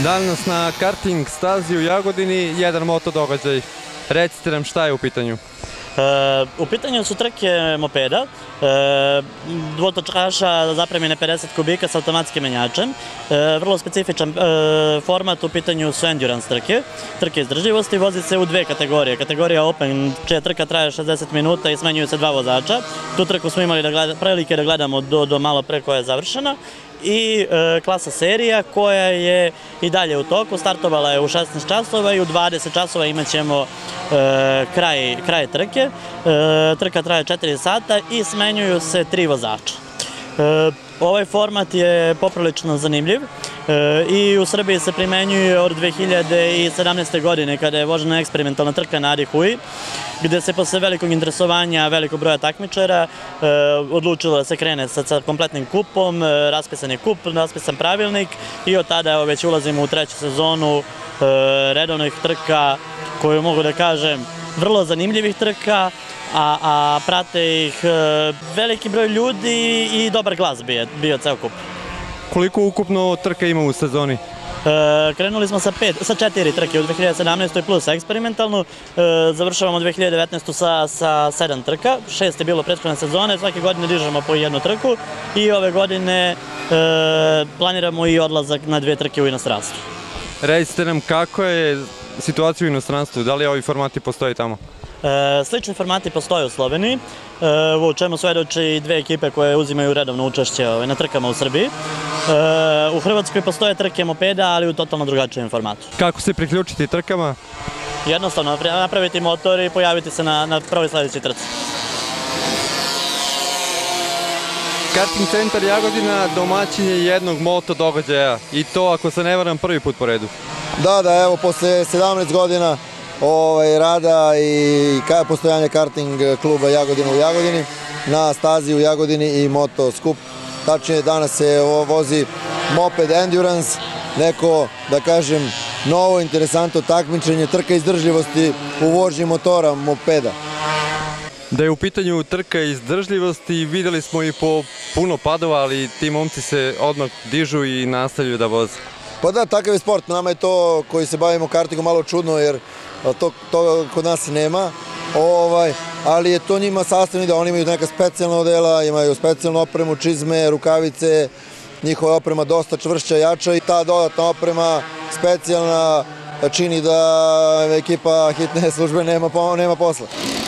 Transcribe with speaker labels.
Speaker 1: Danas na karting stazi u Jagodini jedan moto događaj. Recite nam šta je u pitanju.
Speaker 2: U pitanju su trke mopeda, dvotočkaša zapremljene 50 kubika sa automatskim menjačem. Vrlo specifičan format, u pitanju su endurance trke, trke izdržljivosti, vozi se u dve kategorije. Kategorija Open, čija trka traje 60 minuta i smenjuju se dva vozača. Tu trku smo imali prilike da gledamo do malo pre koja je završena. I klasa serija koja je i dalje u toku, startovala je u 16 časova i u 20 časova imat ćemo kraj trke. Trka traje 4 sata i smenjuju se 3 vozača. Ovaj format je poprilično zanimljiv i u Srbiji se primenjuje od 2017. godine kada je vožena eksperimentalna trka na Adi Hui, gde se posle velikog interesovanja velikog broja takmičara odlučilo da se krene sa kompletnim kupom, raspisan je kup, raspisan pravilnik i od tada već ulazimo u treću sezonu redovnih trka koju mogu da kažem vrlo zanimljivih trka, a prate ih veliki broj ljudi i dobar glas bio ceo kup.
Speaker 1: Koliko ukupno trka ima u sezoni?
Speaker 2: Krenuli smo sa 4 trke u 2017. plus eksperimentalnu, završavamo 2019. sa 7 trka, 6 je bilo prethodne sezone, svake godine dižemo po jednu trku i ove godine planiramo i odlazak na 2 trke u inostranstvu.
Speaker 1: Recite nam kako je situacija u inostranstvu, da li ovi formati postoji tamo?
Speaker 2: Slični formati postoje u Sloveniji, u čemu svedoče i dve ekipe koje uzimaju redovno učešće na trkama u Srbiji. U Hrvatskoj postoje trke mopeda, ali u totalno drugačijem formatu.
Speaker 1: Kako se priključiti trkama?
Speaker 2: Jednostavno, napraviti motor i pojaviti se na prvoj sledećoj trci.
Speaker 1: Karting centar Jagodina domaćin je jednog moto događaja i to, ako se ne varam, prvi put po redu.
Speaker 3: Da, evo, posle 17 godina rada i postojanja karting kluba Jagodina u Jagodini, na stazi u Jagodini i moto skup. Tačnije, danas se vozi moped endurance, neko, da kažem, novo, interesantno takmičenje, trka izdržljivosti u vožnji motora mopeda.
Speaker 1: Da je u pitanju trka izdržljivosti, videli smo i po puno padova, ali ti momci se odmah dižu i nastavljaju da voze.
Speaker 3: Pa da, takav je sport. Nama je to koji se bavimo kartingom malo čudno, jer to kod nas nema. Ali je to njima sastavni da oni imaju neka specijalna odela, imaju specijalnu opremu, čizme, rukavice, njihova oprema dosta čvršća, jača i ta dodatna oprema specijalna čini da ekipa hitne službe nema posla.